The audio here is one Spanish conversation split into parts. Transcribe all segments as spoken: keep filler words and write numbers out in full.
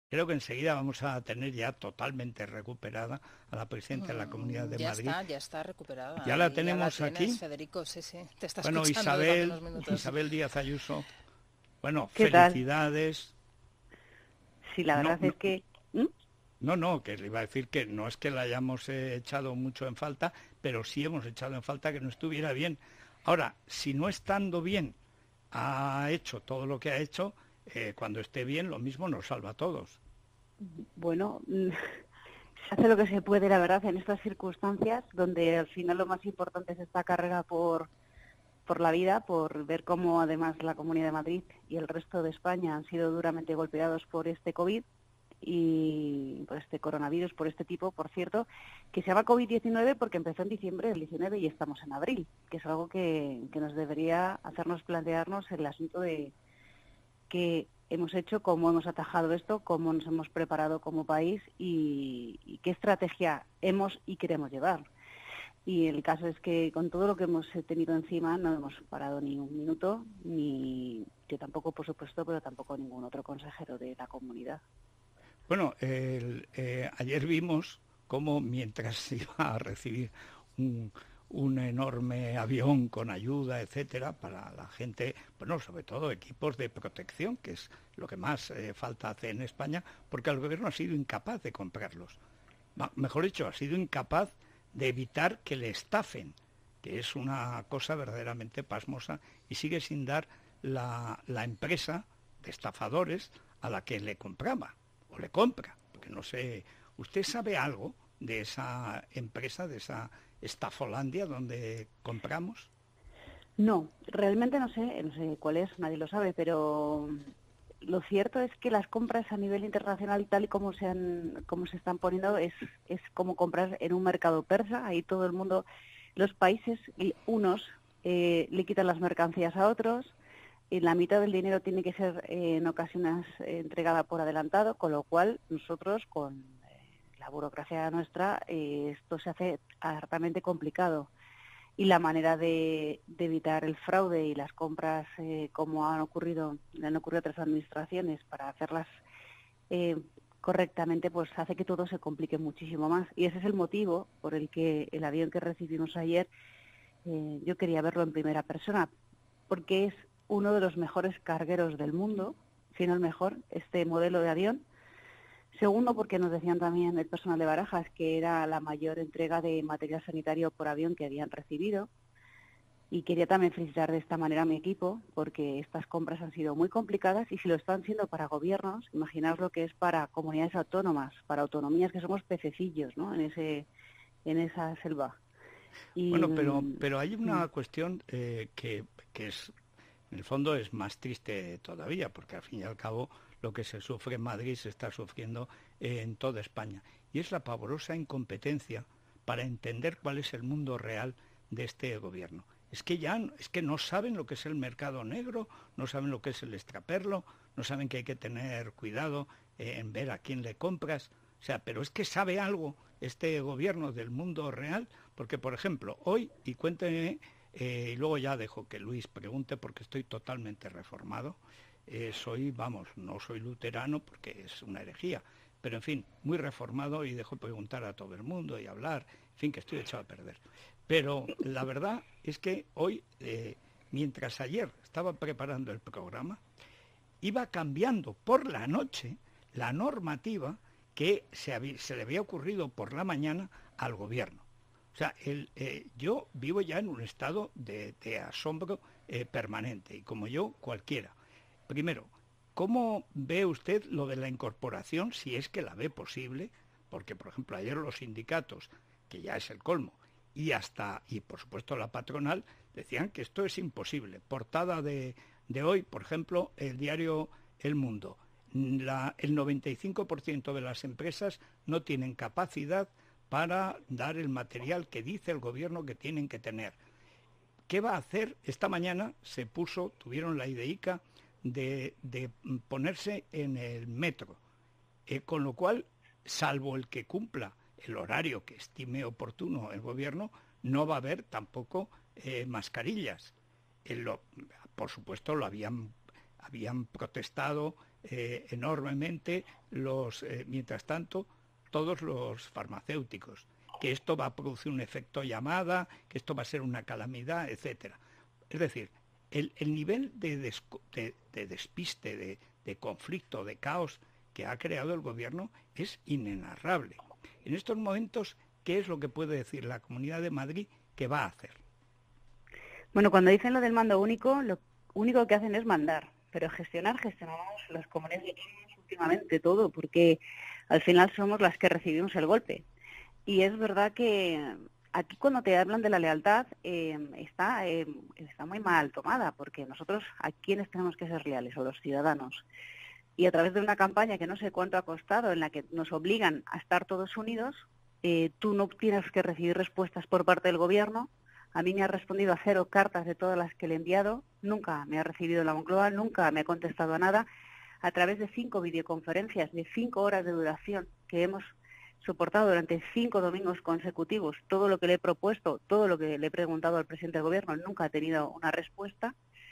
Creo que enseguida vamos a tener ya totalmente recuperada a la presidenta de la Comunidad Mm, de ya Madrid. está, ya está Ya recuperada. la Ahí ya la tenemos tienes, aquí. Federico, sí, sí. Te está Bueno, escuchando desde hace Isabel, unos minutos. Isabel Díaz Ayuso, bueno, ¿Qué tal? felicidades. Sí, la No, verdad no, es que... ¿Mm? no, no, que le iba a decir que no es que la hayamos eh, echado mucho en falta, pero sí hemos echado en falta que no estuviera bien. Ahora, si no estando bien ha hecho todo lo que ha hecho, eh, cuando esté bien lo mismo nos salva a todos. Bueno, mm, se hace lo que se puede, la verdad, en estas circunstancias, donde al final lo más importante es esta carrera por, por la vida, por ver cómo además la Comunidad de Madrid y el resto de España han sido duramente golpeados por este COVID y por este coronavirus, por este tipo, por cierto, que se llama COVID diecinueve porque empezó en diciembre del diecinueve y estamos en abril, que es algo que, que nos debería hacernos plantearnos el asunto de qué hemos hecho, cómo hemos atajado esto, cómo nos hemos preparado como país y, y qué estrategia hemos y queremos llevar. Y el caso es que con todo lo que hemos tenido encima no hemos parado ni un minuto, ni yo tampoco, por supuesto, pero tampoco ningún otro consejero de la comunidad. Bueno, el, eh, ayer vimos cómo mientras iba a recibir un, un enorme avión con ayuda, etcétera, para la gente, bueno, sobre todo equipos de protección, que es lo que más eh, falta hace en España, porque el gobierno ha sido incapaz de comprarlos. Va, mejor dicho, ha sido incapaz de evitar que le estafen, que es una cosa verdaderamente pasmosa, y sigue sin dar la, la empresa de estafadores a la que le compraba o le compra, porque no sé, ¿usted sabe algo de esa empresa, de esa Estafolandia donde compramos? No, realmente no sé, no sé cuál es, nadie lo sabe, pero lo cierto es que las compras a nivel internacional, tal y como se han, como se están poniendo, es, es como comprar en un mercado persa. Ahí todo el mundo, los países, y unos eh, le quitan las mercancías a otros, y la mitad del dinero tiene que ser eh, en ocasiones eh, entregada por adelantado, con lo cual nosotros, con eh, la burocracia nuestra, eh, esto se hace hartamente complicado y la manera de, de evitar el fraude y las compras eh, como han ocurrido, han ocurrido otras administraciones para hacerlas eh, correctamente, pues hace que todo se complique muchísimo más. Y ese es el motivo por el que el avión que recibimos ayer, eh, yo quería verlo en primera persona, porque es uno de los mejores cargueros del mundo, si no el mejor, este modelo de avión. Segundo, porque nos decían también el personal de Barajas que era la mayor entrega de material sanitario por avión que habían recibido. Y quería también felicitar de esta manera a mi equipo, porque estas compras han sido muy complicadas y si lo están siendo para gobiernos, imaginaos lo que es para comunidades autónomas, para autonomías que somos pececillos, ¿no? En ese, en esa selva. Y Bueno, pero, mm, pero hay una cuestión eh, que, que es, en el fondo es más triste todavía, porque al fin y al cabo lo que se sufre en Madrid se está sufriendo eh, en toda España. Y es la pavorosa incompetencia para entender cuál es el mundo real de este gobierno. Es que ya es que no saben lo que es el mercado negro, no saben lo que es el extraperlo, no saben que hay que tener cuidado eh, en ver a quién le compras. O sea, pero es que sabe algo este gobierno del mundo real, porque por ejemplo, hoy, y cuénteme, eh, y luego ya dejo que Luis pregunte porque estoy totalmente reformado, eh, soy, vamos, no soy luterano porque es una herejía, pero en fin, muy reformado y dejo preguntar a todo el mundo y hablar, en fin, que estoy echado a perder. Pero la verdad es que hoy, eh, mientras ayer estaba preparando el programa, iba cambiando por la noche la normativa que se, había, se le había ocurrido por la mañana al gobierno. O sea, el, eh, yo vivo ya en un estado de, de asombro eh, permanente y como yo cualquiera. Primero, ¿cómo ve usted lo de la incorporación, si es que la ve posible? Porque, por ejemplo, ayer los sindicatos, que ya es el colmo, y hasta, y por supuesto la patronal, decían que esto es imposible. Portada de, de hoy, por ejemplo, el diario El Mundo. La, el noventa y cinco por ciento de las empresas no tienen capacidad para dar el material que dice el gobierno que tienen que tener. ¿Qué va a hacer? Esta mañana se puso, tuvieron la ideica de, de ponerse en el metro, eh, con lo cual, salvo el que cumpla el horario que estime oportuno el gobierno, no va a haber tampoco eh, mascarillas. Eh, lo, por supuesto, lo habían, habían protestado eh, enormemente los, eh, mientras tanto, todos los farmacéuticos, que esto va a producir un efecto llamada, que esto va a ser una calamidad, etcétera. Es decir, el, el nivel de, desco, de, de despiste, de, de conflicto, de caos que ha creado el gobierno es inenarrable. En estos momentos, ¿qué es lo que puede decir la Comunidad de Madrid que va a hacer? Bueno, cuando dicen lo del mando único, lo único que hacen es mandar, pero gestionar, gestionamos las comunidades autónomas últimamente todo, porque al final somos las que recibimos el golpe. Y es verdad que aquí cuando te hablan de la lealtad eh, está, eh, está muy mal tomada, porque nosotros a quienes tenemos que ser leales, a los ciudadanos. Y a través de una campaña que no sé cuánto ha costado, en la que nos obligan a estar todos unidos, eh, tú no tienes que recibir respuestas por parte del gobierno. A mí me ha respondido a cero cartas de todas las que le he enviado, nunca me ha recibido la Moncloa, nunca me ha contestado a nada, a través de cinco videoconferencias de cinco horas de duración que hemos soportado durante cinco domingos consecutivos. Todo lo que le he propuesto, todo lo que le he preguntado al presidente del gobierno, nunca ha tenido una respuesta.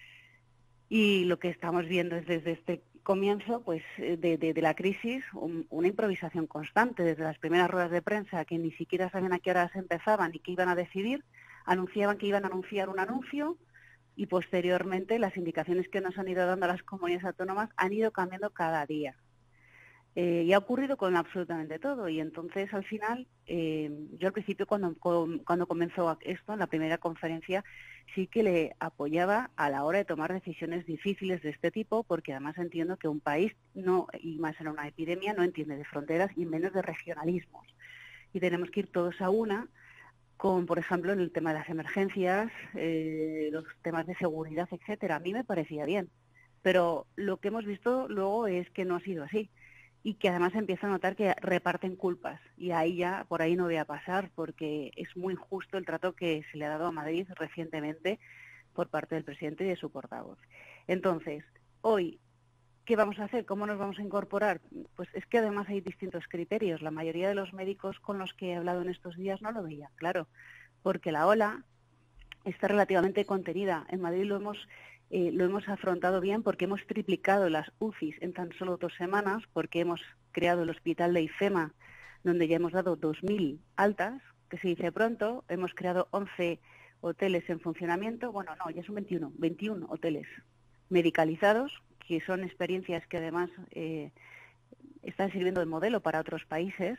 Y lo que estamos viendo es desde este comienzo pues de, de, de la crisis un, una improvisación constante, desde las primeras ruedas de prensa que ni siquiera sabían a qué horas empezaban y qué iban a decidir, anunciaban que iban a anunciar un anuncio y posteriormente las indicaciones que nos han ido dando a las comunidades autónomas han ido cambiando cada día. Eh, y ha ocurrido con absolutamente todo. Y entonces, al final, eh, yo al principio, cuando, cuando comenzó esto, en la primera conferencia, sí que le apoyaba a la hora de tomar decisiones difíciles de este tipo, porque además entiendo que un país, no y más en una epidemia, no entiende de fronteras y menos de regionalismos. Y tenemos que ir todos a una, con, por ejemplo, en el tema de las emergencias, eh, los temas de seguridad, etcétera. A mí me parecía bien. Pero lo que hemos visto luego es que no ha sido así. Y que además empieza a notar que reparten culpas. Y ahí ya, por ahí no voy a pasar, porque es muy injusto el trato que se le ha dado a Madrid recientemente por parte del presidente y de su portavoz. Entonces, hoy, ¿qué vamos a hacer? ¿Cómo nos vamos a incorporar? Pues es que además hay distintos criterios. La mayoría de los médicos con los que he hablado en estos días no lo veían, claro, porque la ola está relativamente contenida. En Madrid lo hemos... Eh, lo hemos afrontado bien porque hemos triplicado las U C Is en tan solo dos semanas, porque hemos creado el hospital de IFEMA, donde ya hemos dado dos mil altas, que se dice pronto, hemos creado once hoteles en funcionamiento, bueno, no, ya son veintiuno, veintiuno hoteles medicalizados, que son experiencias que además eh, están sirviendo de modelo para otros países,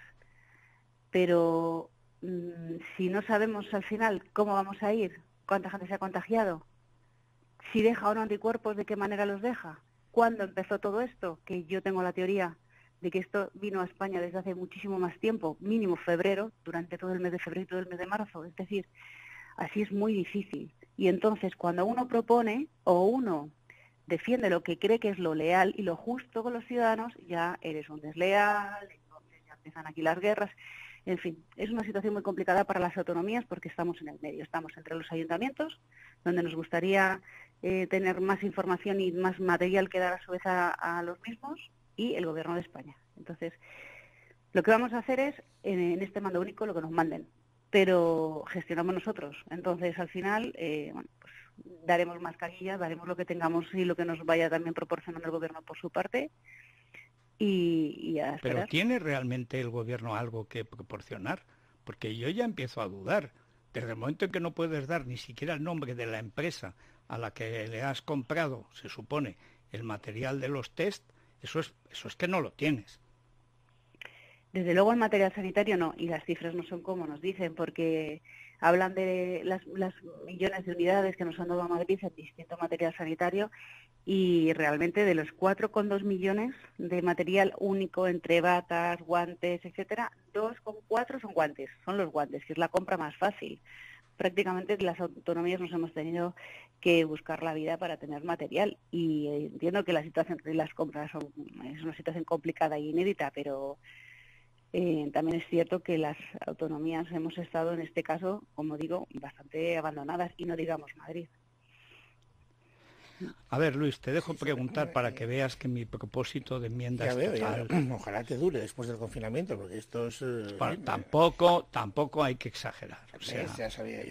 pero mmm, si no sabemos al final cómo vamos a ir, cuánta gente se ha contagiado, si deja o no anticuerpos, ¿de qué manera los deja? ¿Cuándo empezó todo esto? Que yo tengo la teoría de que esto vino a España desde hace muchísimo más tiempo, mínimo febrero, durante todo el mes de febrero y todo el mes de marzo. Es decir, así es muy difícil. Y entonces, cuando uno propone o uno defiende lo que cree que es lo leal y lo justo con los ciudadanos, ya eres un desleal, entonces ya empiezan aquí las guerras. En fin, es una situación muy complicada para las autonomías porque estamos en el medio, estamos entre los ayuntamientos, donde nos gustaría eh, tener más información y más material que dar a su vez a, a los mismos, y el Gobierno de España. Entonces, lo que vamos a hacer es, en, en este mando único, lo que nos manden, pero gestionamos nosotros. Entonces, al final, eh, bueno, pues daremos mascarillas, daremos lo que tengamos y lo que nos vaya también proporcionando el Gobierno por su parte, y, y a esperar. ¿Pero tiene realmente el Gobierno algo que proporcionar? Porque yo ya empiezo a dudar. Desde el momento en que no puedes dar ni siquiera el nombre de la empresa a la que le has comprado, se supone, el material de los test, eso es, eso es que no lo tienes. Desde luego el material sanitario no, y las cifras no son como nos dicen, porque hablan de las, las millones de unidades que nos han dado a Madrid en distinto material sanitario, y realmente de los cuatro coma dos millones de material único entre batas, guantes, etcétera, dos coma cuatro son guantes, son los guantes, que es la compra más fácil. Prácticamente las autonomías nos hemos tenido que buscar la vida para tener material, y entiendo que la situación de las compras son, es una situación complicada y inédita, pero eh, también es cierto que las autonomías hemos estado en este caso, como digo, bastante abandonadas, y no digamos Madrid. A ver, Luis, te dejo preguntar para que veas que mi propósito de enmienda ya es veo, total. Ya veo. Ojalá que dure después del confinamiento, porque esto es... Eh, bueno, tampoco, tampoco hay que exagerar. O sea... Ya sabía yo.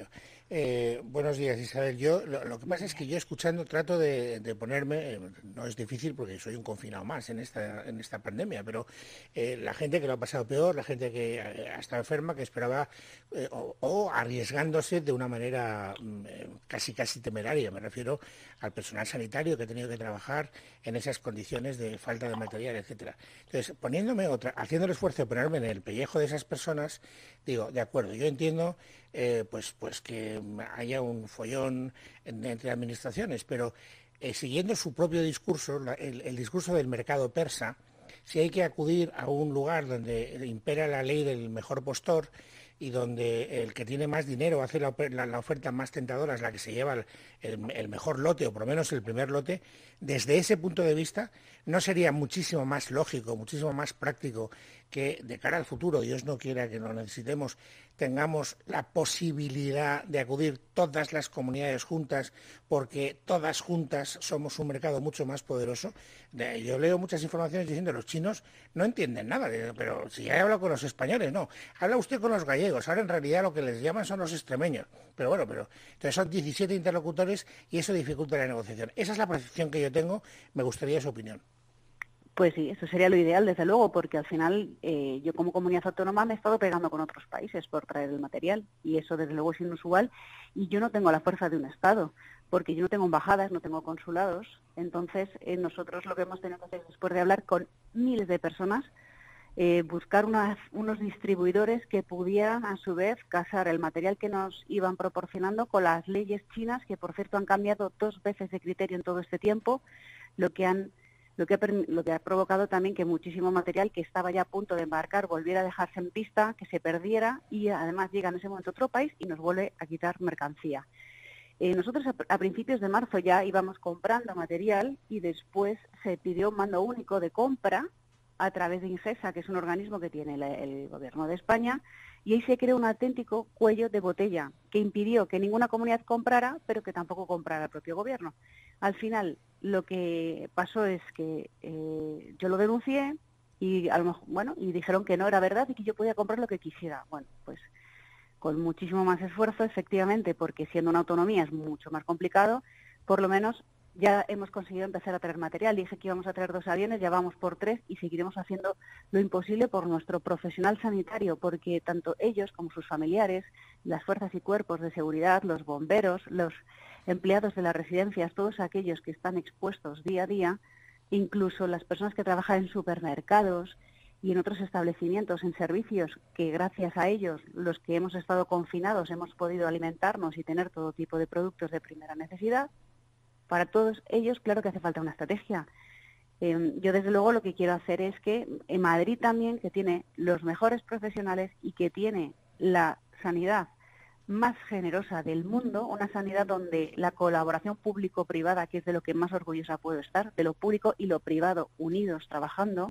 Eh, buenos días, Isabel. Yo lo, lo que pasa es que yo escuchando trato de, de ponerme, eh, no es difícil porque soy un confinado más en esta en esta pandemia, pero eh, la gente que lo ha pasado peor, la gente que eh, ha estado enferma, que esperaba eh, o, o arriesgándose de una manera mm, eh, casi casi temeraria. Me refiero al personal sanitario que ha tenido que trabajar en esas condiciones de falta de material, etcétera. Entonces, poniéndome otra, haciendo el esfuerzo de ponerme en el pellejo de esas personas, digo, de acuerdo, yo entiendo eh, pues, pues que haya un follón en, entre administraciones, pero eh, siguiendo su propio discurso, la, el, el discurso del mercado persa, si hay que acudir a un lugar donde impera la ley del mejor postor y donde el que tiene más dinero hace la, la, la oferta más tentadora, es la que se lleva el, el, el mejor lote, o por lo menos el primer lote, desde ese punto de vista, ¿no sería muchísimo más lógico, muchísimo más práctico que de cara al futuro, Dios no quiera que lo necesitemos, tengamos la posibilidad de acudir todas las comunidades juntas, porque todas juntas somos un mercado mucho más poderoso? Yo leo muchas informaciones diciendo que los chinos no entienden nada, pero si ya he hablado con los españoles, no. Habla usted con los gallegos, ahora en realidad lo que les llaman son los extremeños. Pero bueno, pero entonces son diecisiete interlocutores y eso dificulta la negociación. Esa es la percepción que yo tengo, me gustaría su opinión. Pues sí, eso sería lo ideal, desde luego, porque al final eh, yo como comunidad autónoma me he estado pegando con otros países por traer el material y eso desde luego es inusual y yo no tengo la fuerza de un Estado, porque yo no tengo embajadas, no tengo consulados, entonces eh, nosotros lo que hemos tenido que hacer después de hablar con miles de personas, eh, buscar unas, unos distribuidores que pudieran a su vez casar el material que nos iban proporcionando con las leyes chinas, que por cierto han cambiado dos veces de criterio en todo este tiempo, lo que han Lo que, ha, lo que ha provocado también que muchísimo material que estaba ya a punto de embarcar volviera a dejarse en pista, que se perdiera y además llega en ese momento a otro país y nos vuelve a quitar mercancía. Eh, nosotros a, a principios de marzo ya íbamos comprando material y después se pidió un mando único de compra a través de Ingesa, que es un organismo que tiene la, el Gobierno de España, y ahí se creó un auténtico cuello de botella que impidió que ninguna comunidad comprara, pero que tampoco comprara el propio Gobierno. Al final, lo que pasó es que eh, yo lo denuncié y a lo mejor, bueno, y dijeron que no era verdad y que yo podía comprar lo que quisiera. Bueno, pues con muchísimo más esfuerzo, efectivamente, porque siendo una autonomía es mucho más complicado, por lo menos ya hemos conseguido empezar a traer material. Dije que íbamos a traer dos aviones, ya vamos por tres y seguiremos haciendo lo imposible por nuestro profesional sanitario, porque tanto ellos como sus familiares, las fuerzas y cuerpos de seguridad, los bomberos, los empleados de las residencias, todos aquellos que están expuestos día a día, incluso las personas que trabajan en supermercados y en otros establecimientos, en servicios, que gracias a ellos, los que hemos estado confinados, hemos podido alimentarnos y tener todo tipo de productos de primera necesidad. Para todos ellos, claro que hace falta una estrategia. Eh, yo, desde luego, lo que quiero hacer es que en Madrid también, que tiene los mejores profesionales y que tiene la sanidad más generosa del mundo, una sanidad donde la colaboración público-privada, que es de lo que más orgullosa puedo estar, de lo público y lo privado unidos trabajando,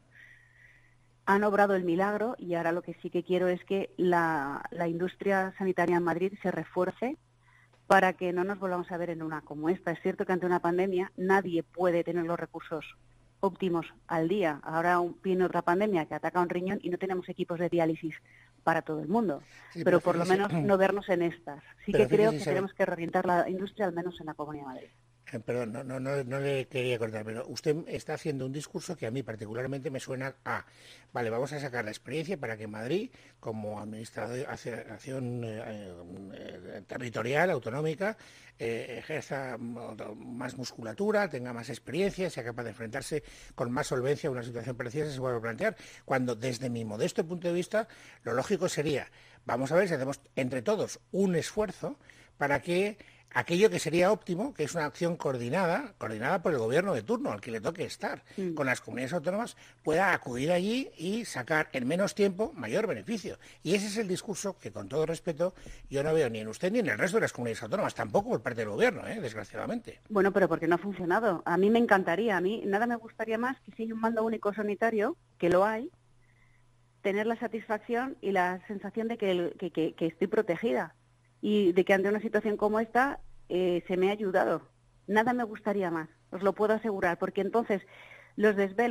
han obrado el milagro y ahora lo que sí que quiero es que la, la industria sanitaria en Madrid se refuerce para que no nos volvamos a ver en una como esta. Es cierto que ante una pandemia nadie puede tener los recursos óptimos al día. Ahora viene otra pandemia que ataca un riñón y no tenemos equipos de diálisis para todo el mundo. Sí, pero, pero por fíjese, lo menos no vernos en estas. Sí que creo que tenemos que reorientar la industria, al menos en la Comunidad de Madrid. Eh, perdón, no, no, no, no le quería cortar, pero usted está haciendo un discurso que a mí particularmente me suena a, vale, vamos a sacar la experiencia para que Madrid, como administración eh, eh, territorial, autonómica, eh, ejerza más musculatura, tenga más experiencia, sea capaz de enfrentarse con más solvencia a una situación parecida, se vuelve a plantear, cuando desde mi modesto punto de vista, lo lógico sería, vamos a ver si hacemos entre todos un esfuerzo para que aquello que sería óptimo, que es una acción coordinada, coordinada por el gobierno de turno, al que le toque estar, sí, con las comunidades autónomas, pueda acudir allí y sacar en menos tiempo mayor beneficio. Y ese es el discurso que, con todo respeto, yo no veo ni en usted ni en el resto de las comunidades autónomas, tampoco por parte del gobierno, ¿eh? Desgraciadamente. Bueno, pero porque no ha funcionado. A mí me encantaría, a mí nada me gustaría más que si hay un mando único sanitario, que lo hay, tener la satisfacción y la sensación de que, que, que, que estoy protegida. Y de que ante una situación como esta eh, se me ha ayudado. Nada me gustaría más, os lo puedo asegurar, porque entonces los desvelos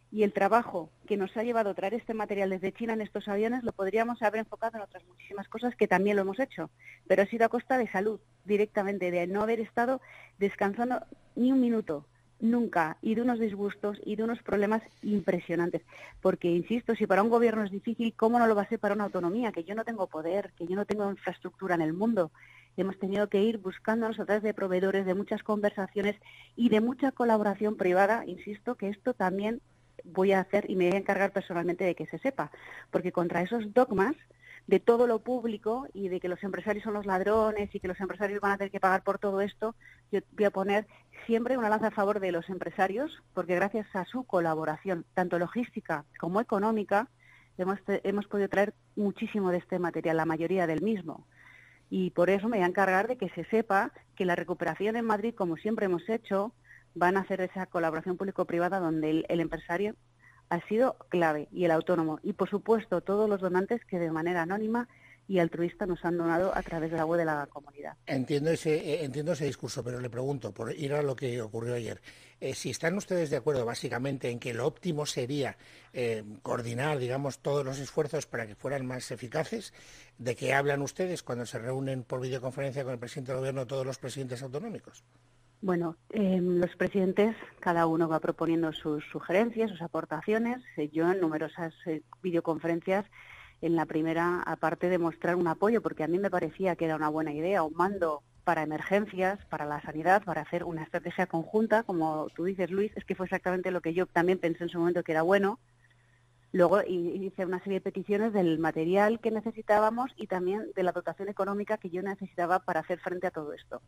y el trabajo que nos ha llevado a traer este material desde China en estos aviones lo podríamos haber enfocado en otras muchísimas cosas que también lo hemos hecho, pero ha sido a costa de salud, directamente, de no haber estado descansando ni un minuto, nunca, y de unos disgustos y de unos problemas impresionantes. Porque, insisto, si para un gobierno es difícil, ¿cómo no lo va a ser para una autonomía? Que yo no tengo poder, que yo no tengo infraestructura en el mundo. Hemos tenido que ir buscándonos a través de proveedores, de muchas conversaciones y de mucha colaboración privada, insisto, que esto también voy a hacer y me voy a encargar personalmente de que se sepa, porque contra esos dogmas de todo lo público y de que los empresarios son los ladrones y que los empresarios van a tener que pagar por todo esto, yo voy a poner siempre una lanza a favor de los empresarios, porque gracias a su colaboración, tanto logística como económica, hemos, hemos podido traer muchísimo de este material, la mayoría del mismo. Y por eso me voy a encargar de que se sepa que la recuperación en Madrid, como siempre hemos hecho, van a hacer esa colaboración público-privada donde el, el empresario ha sido clave y el autónomo. Y, por supuesto, todos los donantes que de manera anónima y altruista nos han donado a través de la web de la comunidad. Entiendo ese, entiendo ese discurso, pero le pregunto, por ir a lo que ocurrió ayer, eh, si están ustedes de acuerdo básicamente en que lo óptimo sería eh, coordinar, digamos, todos los esfuerzos para que fueran más eficaces, ¿de qué hablan ustedes cuando se reúnen por videoconferencia con el presidente del gobierno todos los presidentes autonómicos? Bueno, eh, los presidentes, cada uno va proponiendo sus sugerencias, sus aportaciones. Eh, yo en numerosas eh, videoconferencias, en la primera, aparte de mostrar un apoyo, porque a mí me parecía que era una buena idea, un mando para emergencias, para la sanidad, para hacer una estrategia conjunta, como tú dices, Luis, es que fue exactamente lo que yo también pensé en su momento que era bueno. Luego hice una serie de peticiones del material que necesitábamos y también de la dotación económica que yo necesitaba para hacer frente a todo esto.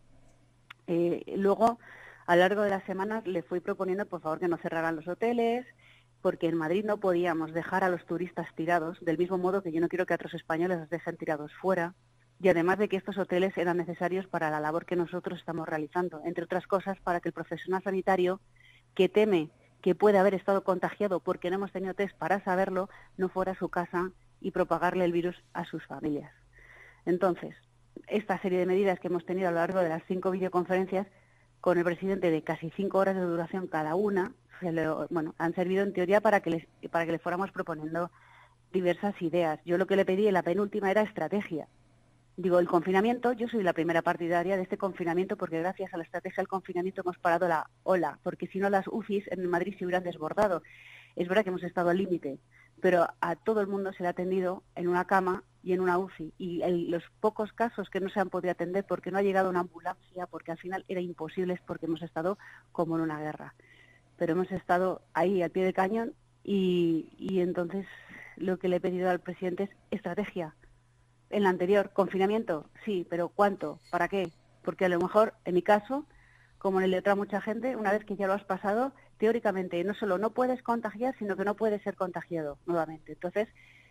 Eh, luego, a lo largo de las semanas, le fui proponiendo, por favor, que no cerraran los hoteles, porque en Madrid no podíamos dejar a los turistas tirados, del mismo modo que yo no quiero que a otros españoles los dejen tirados fuera, y además de que estos hoteles eran necesarios para la labor que nosotros estamos realizando, entre otras cosas, para que el profesional sanitario, que teme que puede haber estado contagiado porque no hemos tenido test para saberlo, no fuera a su casa y propagarle el virus a sus familias. Entonces, esta serie de medidas que hemos tenido a lo largo de las cinco videoconferencias con el presidente de casi cinco horas de duración cada una, se lo, bueno, han servido en teoría para que, les, para que le fuéramos proponiendo diversas ideas. Yo lo que le pedí en la penúltima era estrategia. Digo, el confinamiento, yo soy la primera partidaria de este confinamiento porque gracias a la estrategia del confinamiento hemos parado la ola, porque si no las U C Is en Madrid se hubieran desbordado. Es verdad que hemos estado al límite, pero a todo el mundo se le ha atendido en una cama y en una U C I. Y el, los pocos casos que no se han podido atender porque no ha llegado una ambulancia, porque al final era imposible, es porque hemos estado como en una guerra. Pero hemos estado ahí al pie del cañón y, y entonces lo que le he pedido al presidente es estrategia. En la anterior, confinamiento, sí, pero ¿cuánto? ¿Para qué? Porque a lo mejor, en mi caso, como en el de otra mucha gente, una vez que ya lo has pasado, teóricamente no solo no puedes contagiar, sino que no puedes ser contagiado nuevamente. Entonces,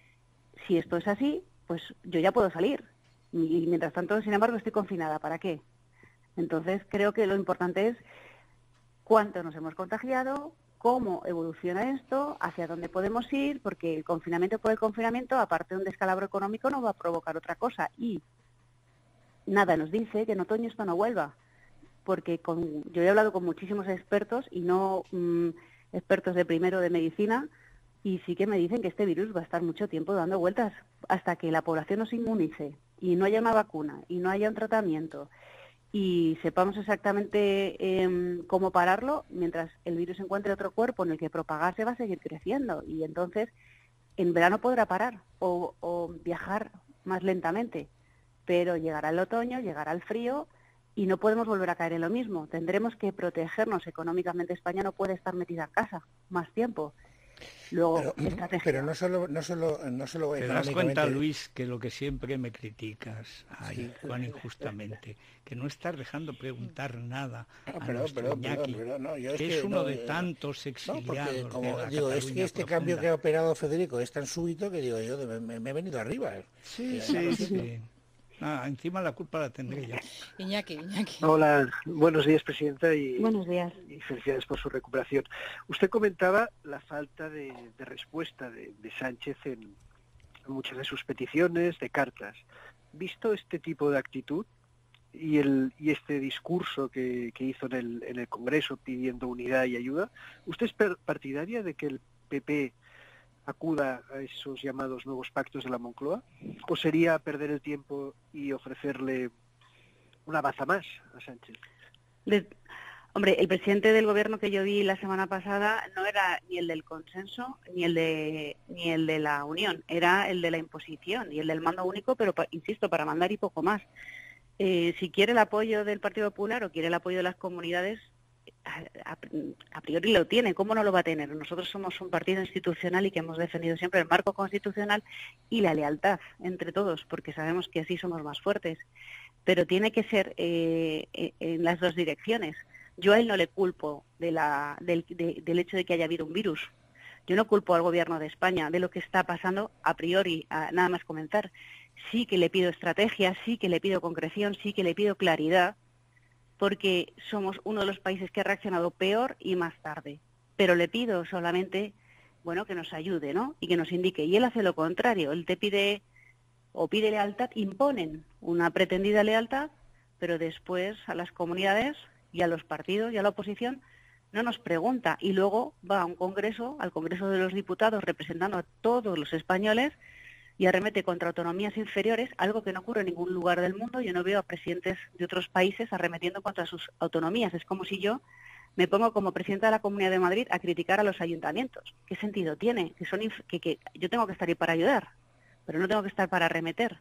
si esto es así, pues yo ya puedo salir. Y mientras tanto, sin embargo, estoy confinada. ¿Para qué? Entonces, creo que lo importante es cuánto nos hemos contagiado, cómo evoluciona esto, hacia dónde podemos ir, porque el confinamiento por el confinamiento, aparte de un descalabro económico, no va a provocar otra cosa. Y nada nos dice que en otoño esto no vuelva, porque con, yo he hablado con muchísimos expertos y no mmm, expertos de primero de medicina, y sí que me dicen que este virus va a estar mucho tiempo dando vueltas hasta que la población nos inmunice y no haya una vacuna y no haya un tratamiento y sepamos exactamente eh, cómo pararlo, mientras el virus encuentre otro cuerpo en el que propagarse va a seguir creciendo y entonces en verano podrá parar o, o viajar más lentamente, pero llegará el otoño, llegará el frío y no podemos volver a caer en lo mismo. Tendremos que protegernos económicamente. España no puede estar metida en casa más tiempo. Luego, pero, pero no solo no solo no solo te das cuenta, Luis, que lo que siempre me criticas, ay, sí, cuán injustamente, que no estás dejando preguntar nada no, a pero, nuestro pero, Iñaki, pero, pero, no, yo que es, es que, uno no, de tantos exiliados. No, porque, como de la digo, es que este profunda. cambio que ha operado Federico es tan súbito que digo yo me, me he venido arriba. Sí, eh, sí, sí. Ah, encima la culpa la tendré yo. Iñaki, Iñaki. Hola, buenos días, presidenta, y, buenos días. y felicidades por su recuperación. Usted comentaba la falta de, de respuesta de, de Sánchez en muchas de sus peticiones, de cartas. Visto este tipo de actitud y el y este discurso que, que hizo en el, en el Congreso pidiendo unidad y ayuda, ¿usted es partidaria de que el P P acuda a esos llamados nuevos pactos de la Moncloa? ¿O sería perder el tiempo y ofrecerle una baza más a Sánchez? De, hombre, el presidente del gobierno que yo vi la semana pasada no era ni el del consenso ni el de ni el de la unión, era el de la imposición y el del mando único, pero pa, insisto, para mandar y poco más. Eh, si quiere el apoyo del Partido Popular o quiere el apoyo de las comunidades, a, a, a priori lo tiene. ¿Cómo no lo va a tener? Nosotros somos un partido institucional y que hemos defendido siempre el marco constitucional y la lealtad entre todos, porque sabemos que así somos más fuertes. Pero tiene que ser eh, en las dos direcciones. Yo a él no le culpo de la, del, de, del hecho de que haya habido un virus. Yo no culpo al gobierno de España de lo que está pasando a priori, a nada más comenzar. Sí que le pido estrategia, sí que le pido concreción, sí que le pido claridad, porque somos uno de los países que ha reaccionado peor y más tarde. Pero le pido solamente, bueno, que nos ayude, ¿no? Y que nos indique. Y él hace lo contrario. Él te pide o pide lealtad, imponen una pretendida lealtad, pero después a las comunidades y a los partidos y a la oposición no nos pregunta. Y luego va a un congreso, al Congreso de los Diputados, representando a todos los españoles, y arremete contra autonomías inferiores, algo que no ocurre en ningún lugar del mundo. Yo no veo a presidentes de otros países arremetiendo contra sus autonomías. Es como si yo me pongo como presidenta de la Comunidad de Madrid a criticar a los ayuntamientos. ¿Qué sentido tiene? Que son inf- que, que yo tengo que estar ahí para ayudar, pero no tengo que estar para arremeter.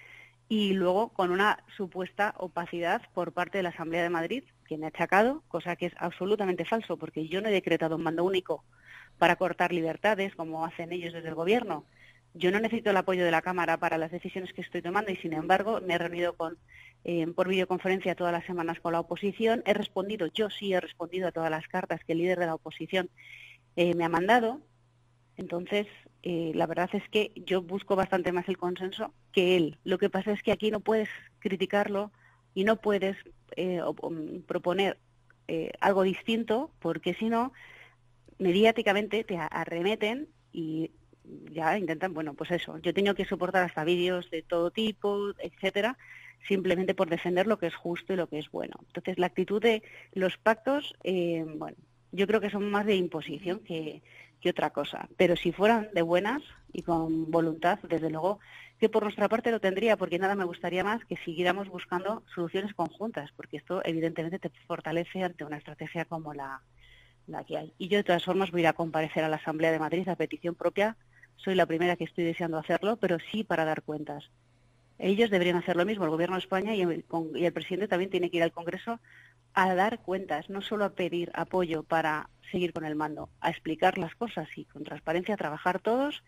Y luego con una supuesta opacidad por parte de la Asamblea de Madrid, que me ha achacado, cosa que es absolutamente falso, porque yo no he decretado un mando único para cortar libertades, como hacen ellos desde el Gobierno. Yo no necesito el apoyo de la Cámara para las decisiones que estoy tomando y, sin embargo, me he reunido con, eh, por videoconferencia todas las semanas con la oposición. He respondido, yo sí he respondido a todas las cartas que el líder de la oposición eh, me ha mandado. Entonces, eh, la verdad es que yo busco bastante más el consenso que él. Lo que pasa es que aquí no puedes criticarlo y no puedes eh, o, o, proponer eh, algo distinto, porque si no, mediáticamente te arremeten y ya intentan, bueno, pues eso. Yo he tenido que soportar hasta vídeos de todo tipo, etcétera, simplemente por defender lo que es justo y lo que es bueno. Entonces, la actitud de los pactos, eh, bueno, yo creo que son más de imposición que, que otra cosa. Pero si fueran de buenas y con voluntad, desde luego que por nuestra parte lo tendría, porque nada me gustaría más que siguiéramos buscando soluciones conjuntas, porque esto evidentemente te fortalece ante una estrategia como la, la que hay. Y yo de todas formas voy a ir a comparecer a la Asamblea de Madrid a petición propia. Soy la primera que estoy deseando hacerlo, pero sí para dar cuentas. Ellos deberían hacer lo mismo, el Gobierno de España y el, y el presidente también tiene que ir al Congreso a dar cuentas, no solo a pedir apoyo para seguir con el mando, a explicar las cosas y con transparencia, a trabajar todos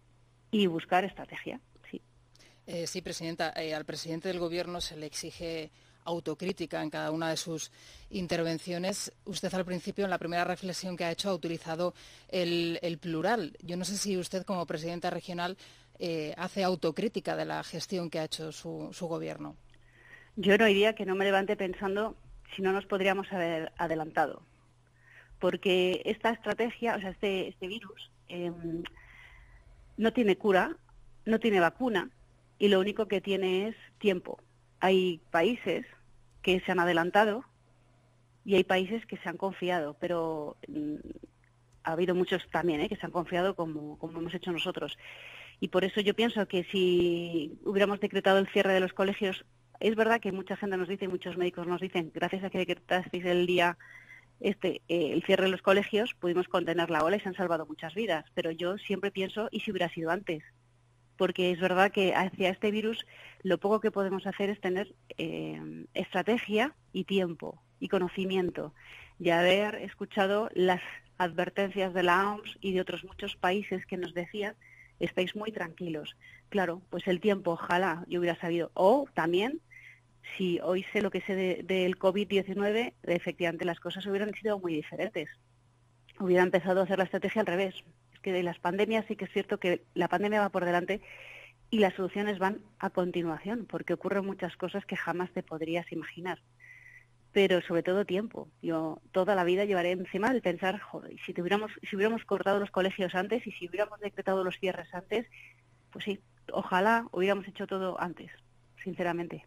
y buscar estrategia. Sí, eh, sí Presidenta, eh, al presidente del Gobierno se le exige autocrítica en cada una de sus intervenciones. Usted al principio, en la primera reflexión que ha hecho, ha utilizado el, el plural. Yo no sé si usted, como presidenta regional, eh, hace autocrítica de la gestión que ha hecho su, su gobierno. Yo no diría que no me levante pensando si no nos podríamos haber adelantado. Porque esta estrategia, o sea, este, este virus, eh, no tiene cura, no tiene vacuna, y lo único que tiene es tiempo. Hay países que se han adelantado y hay países que se han confiado, pero mmm, ha habido muchos también ¿eh? que se han confiado como, como hemos hecho nosotros. Y por eso yo pienso que si hubiéramos decretado el cierre de los colegios, es verdad que mucha gente nos dice, muchos médicos nos dicen, gracias a que decretasteis el día este eh, el cierre de los colegios, pudimos contener la ola y se han salvado muchas vidas. Pero yo siempre pienso, ¿y si hubiera sido antes? Porque es verdad que hacia este virus lo poco que podemos hacer es tener eh, estrategia y tiempo y conocimiento, y haber escuchado las advertencias de la O M S y de otros muchos países que nos decían, estáis muy tranquilos. Claro, pues el tiempo, ojalá yo hubiera sabido. O también, si hoy sé lo que sé de, del COVID diecinueve, efectivamente las cosas hubieran sido muy diferentes. Hubiera empezado a hacer la estrategia al revés. Que de las pandemias sí que es cierto que la pandemia va por delante y las soluciones van a continuación, porque ocurren muchas cosas que jamás te podrías imaginar. Pero sobre todo tiempo. Yo toda la vida llevaré encima el pensar, joder, si tuviéramos, si hubiéramos cortado los colegios antes y si hubiéramos decretado los cierres antes, pues sí, ojalá hubiéramos hecho todo antes, sinceramente.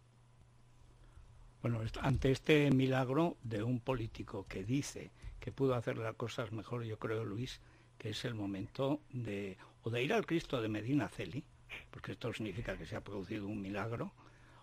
Bueno, ante este milagro de un político que dice que pudo hacer las cosas mejor, yo creo, Luis, que es el momento de o de ir al Cristo de Medinaceli, porque esto significa que se ha producido un milagro,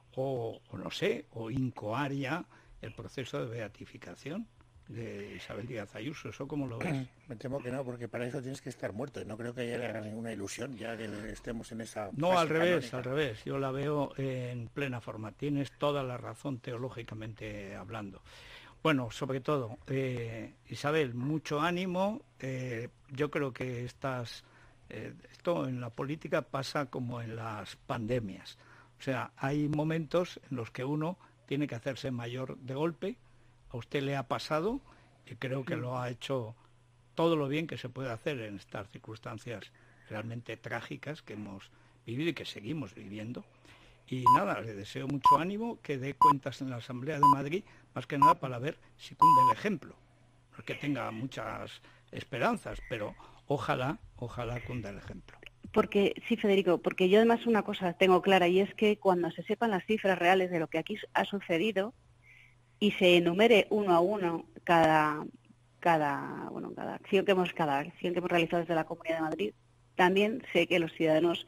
o, o no sé, o incoar ya el proceso de beatificación de Isabel Díaz Ayuso. ¿Eso cómo lo ves? Me temo que no, porque para eso tienes que estar muerto, y no creo que haya ninguna ilusión ya que estemos en esa No, fase al revés, canónica. al revés. Yo la veo en plena forma. Tienes toda la razón teológicamente hablando. Bueno, sobre todo, eh, Isabel, mucho ánimo. Eh, yo creo que estas, eh, esto en la política pasa como en las pandemias. O sea, hay momentos en los que uno tiene que hacerse mayor de golpe. A usted le ha pasado y creo que lo ha hecho todo lo bien que se puede hacer en estas circunstancias realmente trágicas que hemos vivido y que seguimos viviendo. Y nada, le deseo mucho ánimo, que dé cuentas en la Asamblea de Madrid, más que nada para ver si cunde el ejemplo. No es que tenga muchas esperanzas, pero ojalá, ojalá cunda el ejemplo. Porque, sí, Federico, porque yo además una cosa tengo clara, y es que cuando se sepan las cifras reales de lo que aquí ha sucedido y se enumere uno a uno cada, cada, bueno, cada acción que hemos, cada acción que hemos realizado desde la Comunidad de Madrid, también sé que los ciudadanos,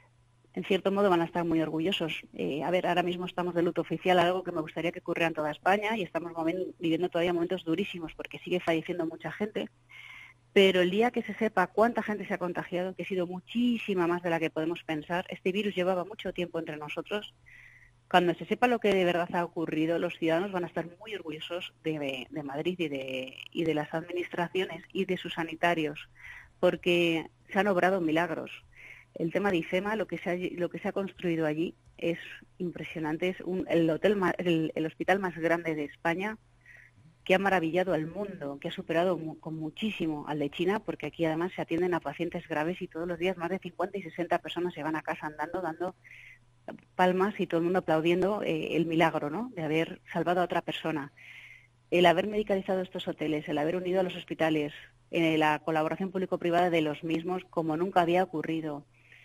en cierto modo, van a estar muy orgullosos. Eh, a ver, ahora mismo estamos de luto oficial, algo que me gustaría que ocurriera en toda España, y estamos momen- viviendo todavía momentos durísimos porque sigue falleciendo mucha gente. Pero el día que se sepa cuánta gente se ha contagiado, que ha sido muchísima más de la que podemos pensar, este virus llevaba mucho tiempo entre nosotros, cuando se sepa lo que de verdad ha ocurrido, los ciudadanos van a estar muy orgullosos de, de Madrid y de, y de las administraciones y de sus sanitarios, porque se han obrado milagros. El tema de IFEMA, lo que se ha, lo que se ha construido allí es impresionante. Es un, el, hotel, el, el hospital más grande de España, que ha maravillado al mundo, que ha superado mu con muchísimo al de China, porque aquí además se atienden a pacientes graves y todos los días más de cincuenta y sesenta personas se van a casa andando, dando palmas y todo el mundo aplaudiendo eh, el milagro, ¿no?, de haber salvado a otra persona. El haber medicalizado estos hoteles, el haber unido a los hospitales, eh, la colaboración público-privada de los mismos como nunca había ocurrido.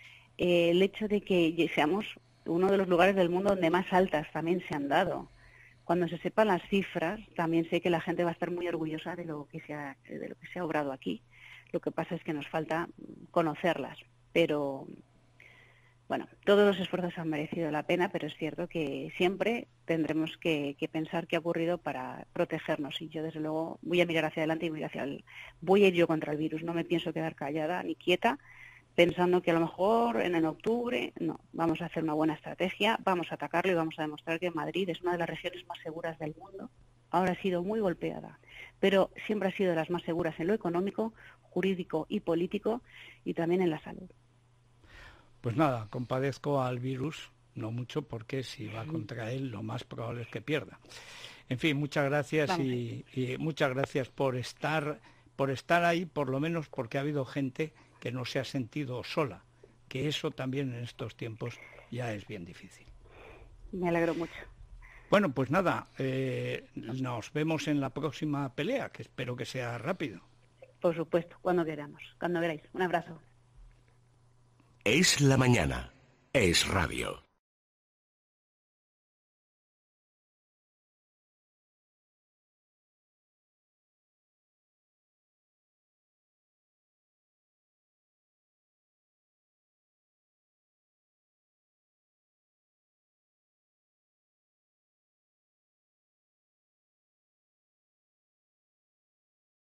Eh, el hecho de que seamos uno de los lugares del mundo donde más altas también se han dado. Cuando se sepan las cifras, también sé que la gente va a estar muy orgullosa de lo que se ha, de lo que se ha obrado aquí. Lo que pasa es que nos falta conocerlas. Pero, bueno, todos los esfuerzos han merecido la pena, pero es cierto que siempre tendremos que, que pensar qué ha ocurrido para protegernos. Y yo, desde luego, voy a mirar hacia adelante y voy, hacia el, voy a ir yo contra el virus. No me pienso quedar callada ni quieta, pensando que a lo mejor en, en octubre, no, vamos a hacer una buena estrategia, vamos a atacarlo y vamos a demostrar que Madrid es una de las regiones más seguras del mundo. Ahora ha sido muy golpeada, pero siempre ha sido de las más seguras en lo económico, jurídico y político, y también en la salud. Pues nada, compadezco al virus, no mucho, porque si va contra él lo más probable es que pierda. En fin, muchas gracias y, y muchas gracias por estar, por estar ahí, por lo menos porque ha habido gente que no se ha sentido sola, que eso también en estos tiempos ya es bien difícil. Me alegro mucho. Bueno, pues nada, eh, nos vemos en la próxima pelea, que espero que sea rápido. Por supuesto, cuando queramos, cuando queráis. Un abrazo. Es la mañana, es radio.